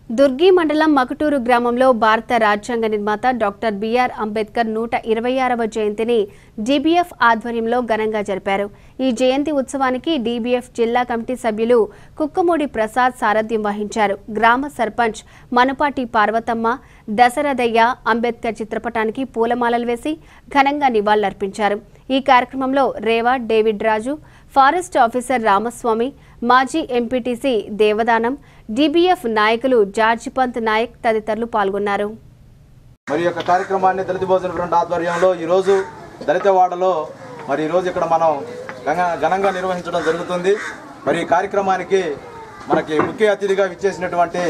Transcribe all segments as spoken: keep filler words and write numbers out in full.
దుర్గి మండలం మకుటూరు గ్రామంలో భారత రాజ్యాంగ నిర్మాత డాక్టర్ బిఆర్ అంబేద్కర్ నూట ఇరవై ఆరవ జయంతిని డీబీఎఫ్ ఆధ్వర్యంలో ఘనంగా జరిపారు. ఈ జయంతి ఉత్సవానికి డీబీఎఫ్ జిల్లా కమిటీ సభ్యులు కుక్కమూడి ప్రసాద్ సారథ్యం వహించారు. గ్రామ సర్పంచ్ మనుపాటి పార్వతమ్మ దశరథయ్య అంబేద్కర్ చిత్రపటానికి పూలమాలలు వేసి ఘనంగా నివాళులర్పించారు. ఈ కార్యక్రమంలో రేవా David Raju, forest officer Ramaswamy, మాజీ ఎంపీటీసీ దేవదానం, డీబీఎఫ్ నాయకులు జార్జి పంత్ నాయక్ తదితరులు పాల్గొన్నారు. మరి యొక్క కార్యక్రమాన్ని దళిత భోజన ఫ్రంట్ ఆధ్వర్యంలో ఈరోజు దళితవాడలో మరి ఈరోజు ఇక్కడ మనం ఘనంగా నిర్వహించడం జరుగుతుంది. మరి ఈ కార్యక్రమానికి మనకి ముఖ్య అతిథిగా విచ్చేసినటువంటి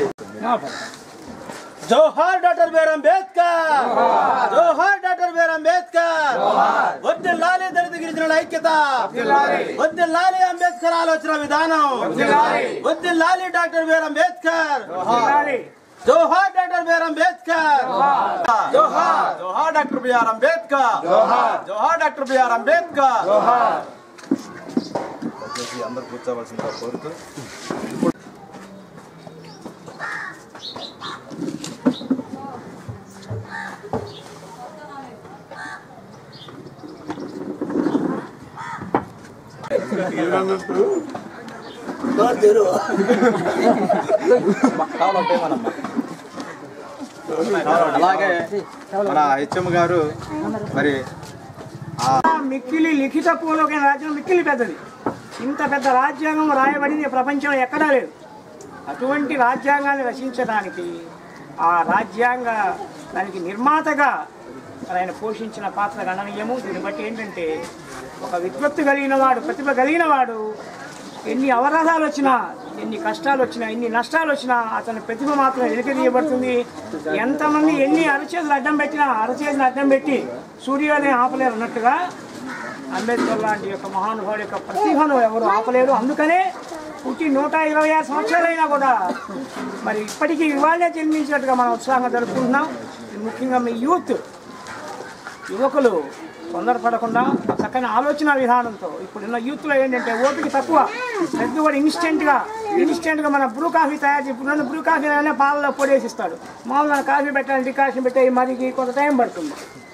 జోహార్ డాక్టర్ బిఆర్ అంబేద్కర్, జోహార్ డాక్టర్ బిఆర్ అంబేద్కర్, వర్ధిల్లాలి దళిత గిరిజనుల ఐక్యత, వర్ధిల్లాలి అంబేద్కర్ ఆలోచన విధానం, వర్ధిల్లాలి డాక్టర్ బిఆర్ అంబేద్కర్, జోహార్ డాక్టర్ బిఆర్ అంబేద్కర్, జోహార్ జోహార్ డాక్టర్ బిఆర్ అంబేద్కర్, జోహార్ డాక్టర్ బిఆర్ అంబేద్కర్. అందరూ కూర్చోవలసిందిగా కోరుతూ అలాగే మన హెచ్ఎం గారు మరి మిక్కిలి లిఖిత పూర్వక రాజ్యాంగం మిక్కిలి పెద్దది. ఇంత పెద్ద రాజ్యాంగం రాయబడింది ప్రపంచంలో ఎక్కడా లేదు. అటువంటి రాజ్యాంగాన్ని రచించడానికి ఆ రాజ్యాంగ దానికి నిర్మాతగా ఆయన పోషించిన పాత్ర గణనీయము. దీన్ని బట్టి ఏంటంటే ఒక విద్వత్తు కలిగిన వాడు, ప్రతిభ కలిగిన వాడు ఎన్ని అవరోధాలు వచ్చినా, ఎన్ని కష్టాలు వచ్చినా, ఎన్ని నష్టాలు వచ్చినా అతని ప్రతిభ మాత్రం వెలికితీయబడుతుంది. ఎంతమంది ఎన్ని అరచేతులు అడ్డం పెట్టినా అరచేతులు అడ్డం పెట్టి సూర్యోదయం ఆపలేరు అన్నట్టుగా అంబేద్కర్ లాంటి యొక్క మహానుభావుడి యొక్క ప్రతిభను ఎవరు ఆపలేరు. అందుకనే పుట్టి నూట ఇరవై ఆరు సంవత్సరాలైనా కూడా మరి ఇప్పటికీ ఇవాళే జన్మించినట్టుగా మనం ఉత్సాహంగా జరుపుకుంటున్నాం. ముఖ్యంగా మీ యూత్ యువకులు తొందరపడకుండా చక్కని ఆలోచన విధానంతో ఇప్పుడున్న యూత్లో ఏంటంటే ఓపిక తక్కువ, ప్రతి కూడా ఇన్స్టెంట్గా ఇన్స్టెంట్గా మన బ్రూ కాఫీ తయారు చేసి ఇప్పుడు బ్రూ కాఫీ అయినా పాలలో పొడేసిస్తాడు. మామూలుగా కాఫీ పెట్టాలి, డికాషన్ పెట్టే మరికి కొంత టైం పడుతుంది.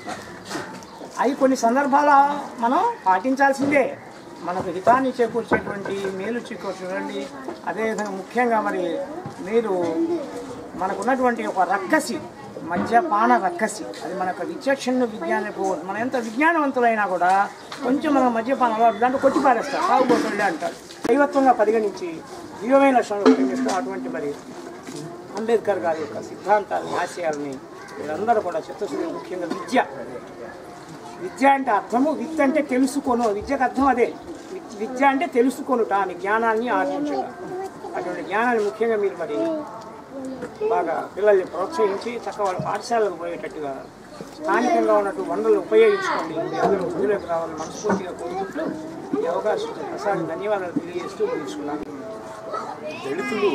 అవి కొన్ని సందర్భాల మనం పాటించాల్సిందే. మనకు హితాన్ని చేకూర్చేటువంటి మేలు చేకూర్చేటువంటి అదేవిధంగా ముఖ్యంగా మరి మీరు మనకున్నటువంటి ఒక రక్కసి మద్యపాన రక్కసి, అది మనకు విచక్షణ విజ్ఞానకు మనం ఎంత విజ్ఞానవంతులైనా కూడా కొంచెం మనం మద్యపానం అలవాటు దాంట్లో కొట్టిపారేస్తారు, తాగుబోతుండే అంటారు. దైవత్వంగా పరిగణించి దివ్యమైన లక్షణాలు అటువంటి మరి అంబేద్కర్ గారి యొక్క సిద్ధాంతాలని, ఆశయాలని వీరందరూ కూడా చిత్తశుద్ధి. ముఖ్యంగా విద్య విద్య అంటే అర్థము, విద్య అంటే తెలుసుకోను, విద్యకు అర్థం అదే. విద్య అంటే తెలుసుకొనుట అని, జ్ఞానాన్ని ఆర్జించడం. అటువంటి జ్ఞానాన్ని ముఖ్యంగా మీరు మరి బాగా పిల్లల్ని ప్రోత్సహించి చక్కగా వాళ్ళ పాఠశాలకు పోయేటట్టుగా స్థానికంగా ఉన్నట్టు వనరులు ఉపయోగించుకోండి. అందరూ వృద్ధిలోకి రావాలని మనస్ఫూర్తిగా కోరుకుంటూ ఈ అవకాశం ప్రసాద్ ధన్యవాదాలు తెలియజేస్తూ ముగించుకున్నాను. దళితులు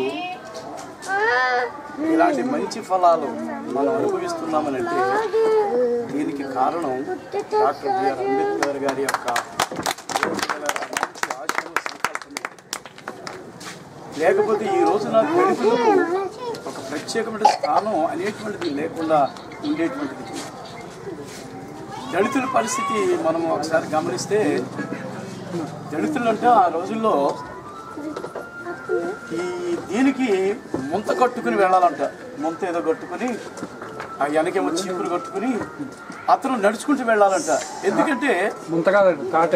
ఇలాంటి మంచి ఫలాలు మనం అనుభవిస్తున్నామనంటే దీనికి కారణం డాక్టర్ బిఆర్ అంబేద్కర్ గారి యొక్క మంచి ఆశయం, సంకల్పమే. లేకపోతే ఈ రోజున దళితులకు ఒక ప్రత్యేకమైన స్థానం అనేటువంటిది లేకుండా ఉండేటువంటిది. దళితుల పరిస్థితి మనం ఒకసారి గమనిస్తే, దళితులు అంటే ఆ రోజుల్లో ఈ దీనికి ముంత కట్టుకుని వెళ్ళాలంట. ముంత ఏదో కట్టుకుని ఆ వెనకేమో చీపురు కట్టుకుని అతను నడుచుకుంటూ వెళ్ళాలంట. ఎందుకంటే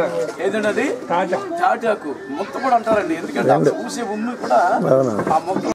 ఏదండి అది తాటాకు ముంత కూడా అంటారండి. ఎందుకంటే ఊసే ఉమ్మి కూడా ఆ ముంత